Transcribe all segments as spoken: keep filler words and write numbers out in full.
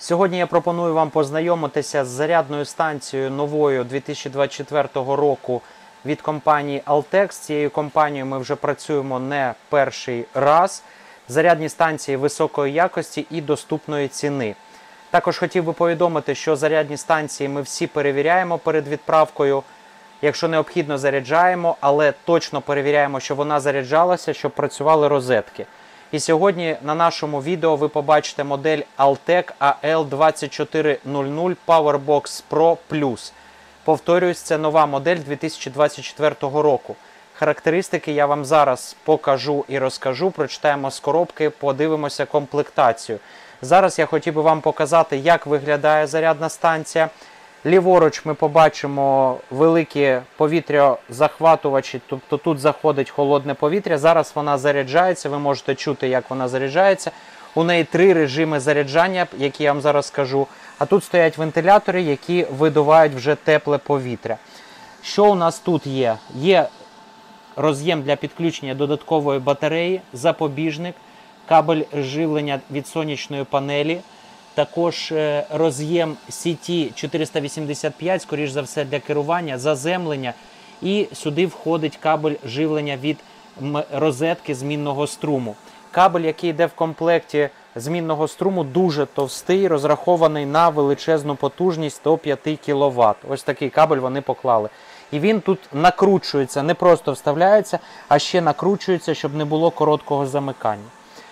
Сьогодні я пропоную вам познайомитися з зарядною станцією новою дві тисячі двадцять четвертого року від компанії Altex. З цією компанією ми вже працюємо не перший раз. Зарядні станції високої якості і доступної ціни. Також хотів би повідомити, що зарядні станції ми всі перевіряємо перед відправкою. Якщо необхідно, заряджаємо, але точно перевіряємо, щоб вона заряджалася, щоб працювали розетки. І сьогодні на нашому відео ви побачите модель Altec А Л двадцять чотири нуль нуль PowerBox Pro Plus. Повторюсь, це нова модель дві тисячі двадцять четвертого року. Характеристики я вам зараз покажу і розкажу, прочитаємо з коробки, подивимося комплектацію. Зараз я хотів би вам показати, як виглядає зарядна станція. Ліворуч ми побачимо великі повітрязахватувачі, тобто тут заходить холодне повітря. Зараз вона заряджається, ви можете чути, як вона заряджається. У неї три режими заряджання, які я вам зараз скажу. А тут стоять вентилятори, які видувають вже тепле повітря. Що у нас тут є? Є роз'єм для підключення додаткової батареї, запобіжник, кабель живлення від сонячної панелі. Також роз'єм Сі Ті чотириста вісімдесят п'ять, скоріш за все, для керування, заземлення. І сюди входить кабель живлення від розетки змінного струму. Кабель, який йде в комплекті змінного струму, дуже товстий, розрахований на величезну потужність сто п'ять кіловат. Ось такий кабель вони поклали. І він тут накручується, не просто вставляється, а ще накручується, щоб не було короткого замикання.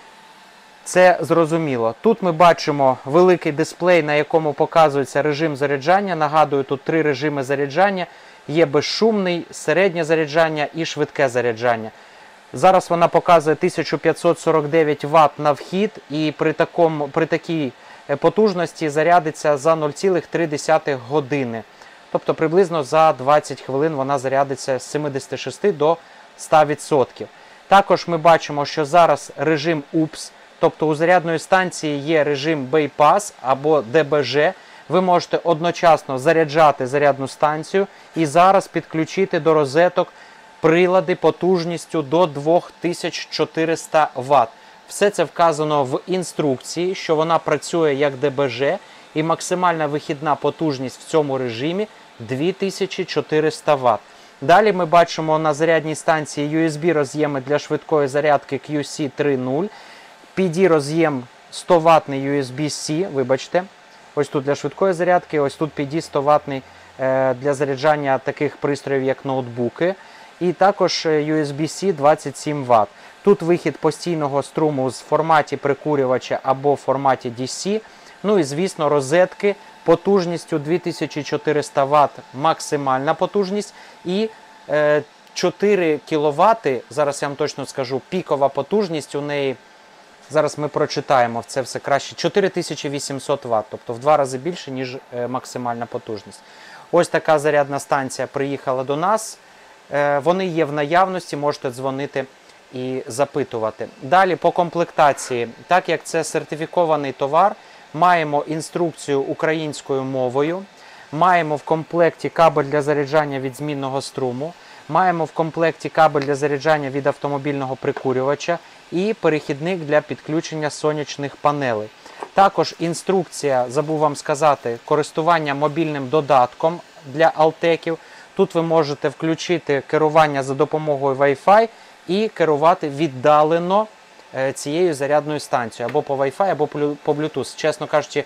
Це зрозуміло. Тут ми бачимо великий дисплей, на якому показується режим заряджання. Нагадую, тут три режими заряджання. Є безшумний, середнє заряджання і швидке заряджання. Зараз вона показує тисячу п'ятсот сорок дев'ять ватт на вхід, і при, такому, при такій потужності зарядиться за нуль цілих три десятих години. Тобто приблизно за двадцять хвилин вона зарядиться з сімдесят шість до ста відсотків. Також ми бачимо, що зараз режим У Пс. Тобто у зарядної станції є режим Bypass або Д Б Ж. Ви можете одночасно заряджати зарядну станцію і зараз підключити до розеток прилади потужністю до дві тисячі чотириста ватт. Все це вказано в інструкції, що вона працює як Д Б Ж, і максимальна вихідна потужність в цьому режимі дві тисячі чотириста ватт. Далі ми бачимо на зарядній станції Ю Ес Бі роз'єми для швидкої зарядки Кью Сі три нуль. Пі Ді роз'єм сто ваттний Ю Ес Бі Сі, вибачте. Ось тут для швидкої зарядки, ось тут Пі Ді сто ваттний е, для заряджання таких пристроїв, як ноутбуки. І також Ю Ес Бі Сі двадцять сім ватт. Тут вихід постійного струму в форматі прикурювача або в форматі Ді Сі. Ну і, звісно, розетки потужністю дві тисячі чотириста ватт максимальна потужність і е, чотири кіловати, зараз я вам точно скажу, пікова потужність у неї. Зараз ми прочитаємо це все краще. чотири тисячі вісімсот ватт, тобто в два рази більше, ніж е, максимальна потужність. Ось така зарядна станція приїхала до нас. Е, вони є в наявності, можете дзвонити і запитувати. Далі по комплектації. Так як це сертифікований товар, маємо інструкцію українською мовою, маємо в комплекті кабель для заряджання від змінного струму, маємо в комплекті кабель для заряджання від автомобільного прикурювача і перехідник для підключення сонячних панелей. Також інструкція, забув вам сказати, користування мобільним додатком для Алтеків. Тут ви можете включити керування за допомогою Wi-Fi і керувати віддалено цією зарядною станцією. Або по Wi-Fi, або по Bluetooth. Чесно кажучи,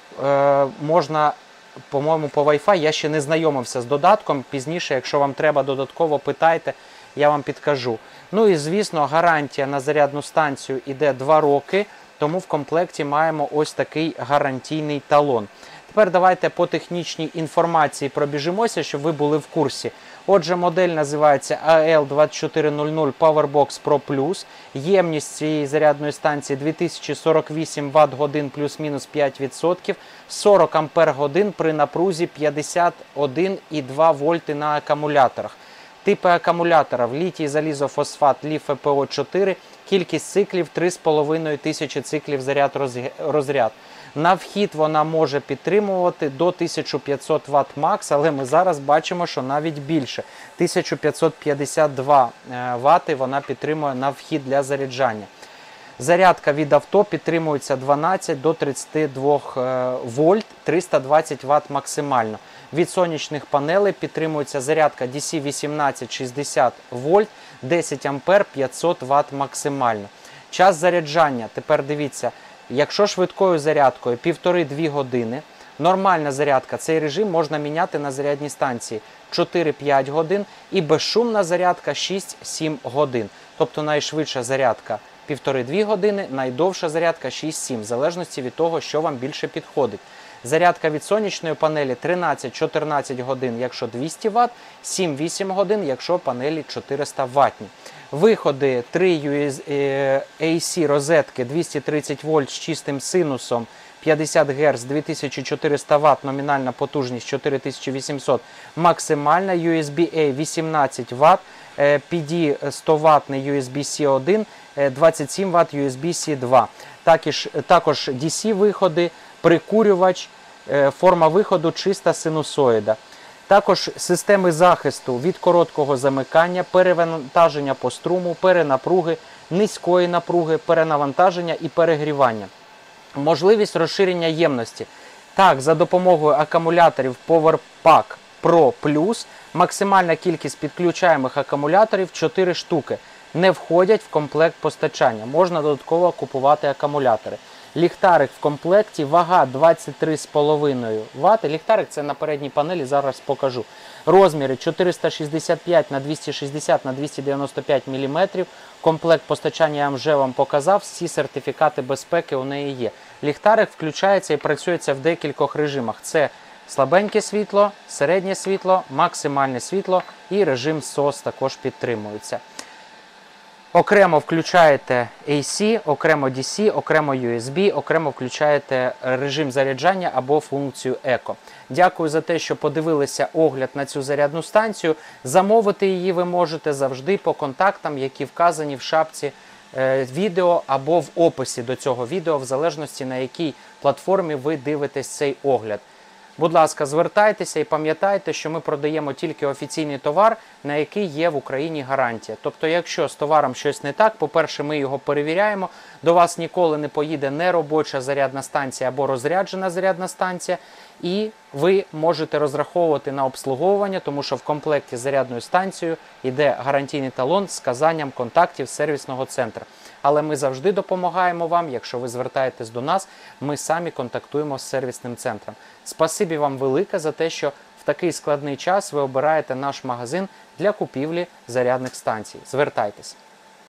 можна, по-моєму, по Wi-Fi. Я ще не знайомився з додатком. Пізніше, якщо вам треба додатково, питайте, я вам підкажу. Ну і, звісно, гарантія на зарядну станцію йде два роки, тому в комплекті маємо ось такий гарантійний талон. Тепер давайте по технічній інформації пробіжимося, щоб ви були в курсі. Отже, модель називається А Л двадцять чотири нуль нуль PowerBox Pro Plus. Ємність цієї зарядної станції дві тисячі сорок вісім ватт-годин плюс-мінус п'ять відсотків, сорок ампер-годин при напрузі п'ятдесят один і два вольти на акумуляторах. Типи акумуляторів: літій, залізофосфат, лі Ф П О чотири, кількість циклів три з половиною тисячі циклів заряд-розряд. На вхід вона може підтримувати до тисяча п'ятсот ватт макс, але ми зараз бачимо, що навіть більше. тисяча п'ятсот п'ятдесят два ватти вона підтримує на вхід для заряджання. Зарядка від авто підтримується дванадцять до тридцяти двох вольт, триста двадцять ватт максимально. Від сонячних панелей підтримується зарядка ді сі вісімнадцять шістдесят вольт, десять ампер, п'ятсот ватт максимально. Час заряджання, тепер дивіться, якщо швидкою зарядкою півтори-дві години, нормальна зарядка, цей режим можна міняти на зарядній станції чотири-п'ять годин і безшумна зарядка шість-сім годин. Тобто найшвидша зарядка півтори-дві години, найдовша зарядка шість-сім, в залежності від того, що вам більше підходить. Зарядка від сонячної панелі тринадцять-чотирнадцять годин, якщо двісті ватт, сім-вісім годин, якщо панелі чотириста ваттні. Виходи три ю ес бі ей сі розетки двісті тридцять вольт з чистим синусом, п'ятдесят герц, дві тисячі чотириста ватт, номінальна потужність чотири тисячі вісімсот, максимальна ю ес бі ей вісімнадцять ватт, пі ді сто ваттний ю ес бі сі один, двадцять сім ватт ю ес бі сі два. Також, також ді сі виходи, прикурювач, форма виходу чиста синусоїда. Також системи захисту від короткого замикання, перевантаження по струму, перенапруги, низької напруги, перенавантаження і перегрівання. Можливість розширення ємності. Так, за допомогою акумуляторів PowerPack Pro Plus максимальна кількість підключаємих акумуляторів чотири штуки. Не входять в комплект постачання. Можна додатково купувати акумулятори. Ліхтарик в комплекті, вага двадцять три з половиною ватт. Ліхтарик це на передній панелі, зараз покажу. Розміри чотириста шістдесят п'ять на двісті шістдесят на двісті дев'яносто п'ять міліметрів. Комплект постачання я вже вам показав, всі сертифікати безпеки у неї є. Ліхтарик включається і працюється в декількох режимах. Це слабеньке світло, середнє світло, максимальне світло і режим сос також підтримується. Окремо включаєте ей сі, окремо ді сі, окремо ю ес бі, окремо включаєте режим заряджання або функцію еко. Дякую за те, що подивилися огляд на цю зарядну станцію. Замовити її ви можете завжди по контактам, які вказані в шапці е, відео або в описі до цього відео, в залежності на якій платформі ви дивитесь цей огляд. Будь ласка, звертайтеся і пам'ятайте, що ми продаємо тільки офіційний товар, на який є в Україні гарантія. Тобто, якщо з товаром щось не так, по-перше, ми його перевіряємо, до вас ніколи не поїде неробоча зарядна станція або розряджена зарядна станція, і ви можете розраховувати на обслуговування, тому що в комплекті з зарядною станцією йде гарантійний талон з вказанням контактів сервісного центру. Але ми завжди допомагаємо вам, якщо ви звертаєтесь до нас, ми самі контактуємо з сервісним центром. Спасибі вам велике за те, що в такий складний час ви обираєте наш магазин для купівлі зарядних станцій. Звертайтеся.